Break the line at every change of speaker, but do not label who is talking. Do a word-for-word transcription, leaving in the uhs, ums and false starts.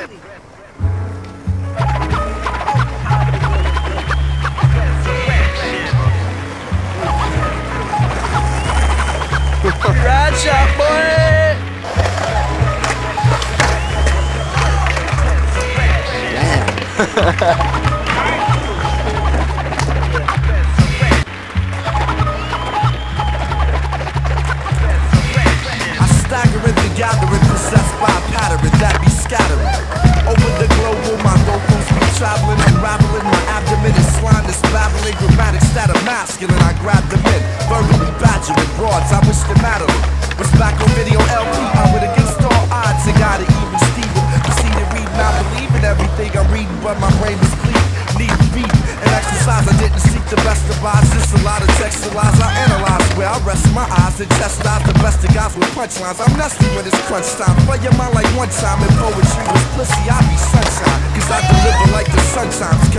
Ride shot, boy! Damn.
Gathering, possessed by a pattern that be scattering over the globe. Will my vocals be traveling, unraveling? My abdomen is slime, this babbling grammatics that are masculine. I grab them in, verbally badgering broads. I wish them Madeline was back on video L P. I went against all odds and got it even Steven. Proceeded reading, I believe in everything I'm reading, but my brain was bleeding. Need beat and exercise. I didn't seek the best of odds. Just a lot of text and lies. I analyze where I rest my eyes and chastise the best of guys with punchlines. I'm nasty when it's crunch time. Play your mind like one time. And poetry was pussy, I be sunshine. Cause I deliver like the sun times.